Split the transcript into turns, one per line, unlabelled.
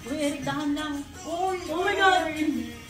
Uy, Eric, dahan lang.
Uy!
Oh my God!